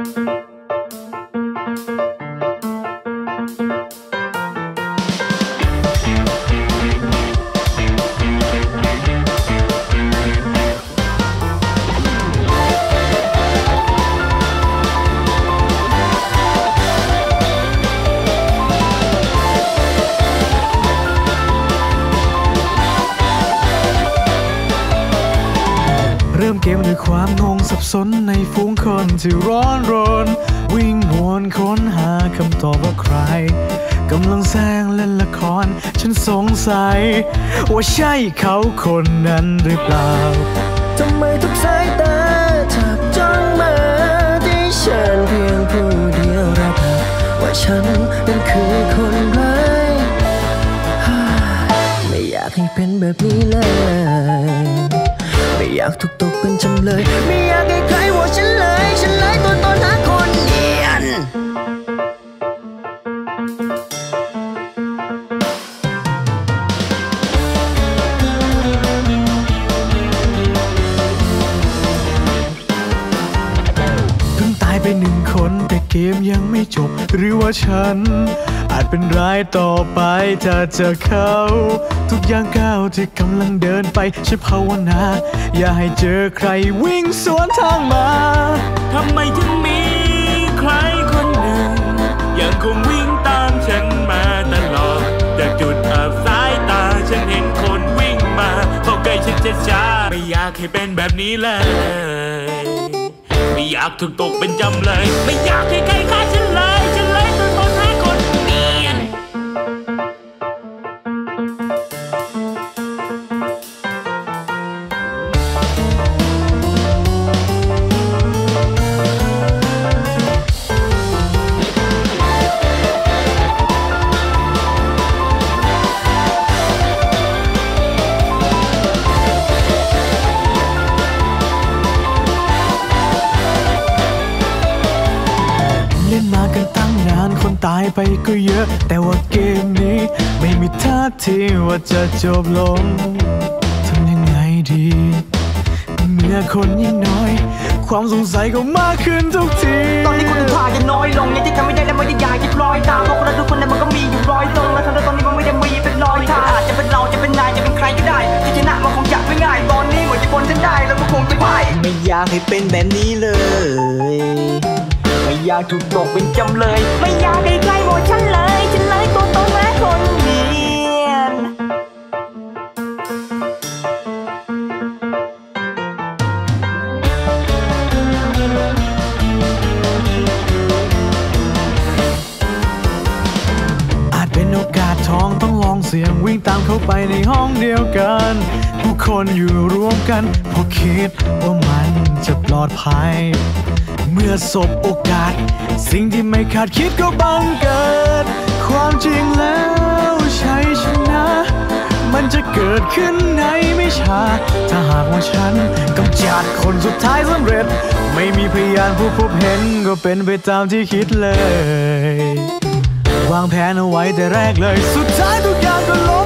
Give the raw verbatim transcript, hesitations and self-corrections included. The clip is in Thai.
เริ่มเกมด้วยความงงสับสนในฝูงคนที่ร้อนรนวิ่งวนค้นหาคำตอบว่าใครกำลังแสดงเล่นละครฉันสงสัยว่าใช่เขาคนนั้นหรือเปล่าทำไมทุกสายตาจับจ้องมาที่ฉันเพียงผู้เดียวรับว่าฉันนั้นคือคนร้ายไม่อยากให้เป็นแบบนี้เลยไม่อยากถูกตกเป็นจำเลยไม่อยากให้ใครโหวตฉันเลยฉันเลยตัวตนหาคนเนียนเพิ่งตายไปหนึ่งคนแต่เกมยังไม่จบหรือว่าฉันอาจเป็นรายต่อไปถ้าเจอเขาทุกอย่างก้าวที่กำลังเดินไปฉันภาวนาอย่าให้เจอใครวิ่งสวนทางมาทำไมถึงมีใครคนหนึ่งยังคงวิ่งตามฉันมาตลอดจากจุดอับสายตาฉันเห็นคนวิ่งมาเข้าใกล้ฉันช้าๆไม่อยากให้เป็นแบบนี้เลยไม่อยากถูกตกเป็นจำเลยไม่อยากให้ใครฆ่าฉันเลยฉันเลยตัวตนหาคนเนียนมากันตั้งนานคนตายไปก็เยอะแต่ว่าเกมนี้ไม่มีท่าทีว่าจะจบลงทำยังไงดีเมื่อคนยิ่งน้อยความสงสัยก็มากขึ้นทุกทีตอนนี้คนถ่ายจะน้อยลงยังที่ทำไม่ได้แล้วไม่ได้อยากจะลอยตามเพราะคนเราทุกคนนั้นมันก็มีอยู่รอยตรงและทั้งตอนนี้มันไม่ได้มีเป็นรอยท่าอาจจะเป็นเราจะเป็นนายจะเป็นใครก็ได้ที่ชนะมันคงจะไม่ง่ายตอนนี้เหมือนจะคนฉันได้แล้วมันคงจะไม่ไม่อยากให้เป็นแบบนี้เลยไม่อยากถูกตกเป็นจำเลยไม่อยากให้ใครโหวตฉันเลยฉันเลยตัวตนแม้คนเนียนอาจเป็นโอกาสทองต้องลองเสี่ยงวิ่งตามเขาไปในห้องเดียวกันผู้คนอยู่รวมกันเพราะคิดว่ามันจะปลอดภัยเมื่อสบโอกาสสิ่งที่ไม่คาดคิดก็บังเกิดความจริงแล้วชัยชนะมันจะเกิดขึ้นในไม่ช้าถ้าหากว่าฉันกำจัดคนสุดท้ายสำเร็จไม่มีพยานผู้พบเห็นก็เป็นไปตามที่คิดเลยวางแผนเอาไว้แต่แรกเลยสุดท้ายทุกอย่างก็ลง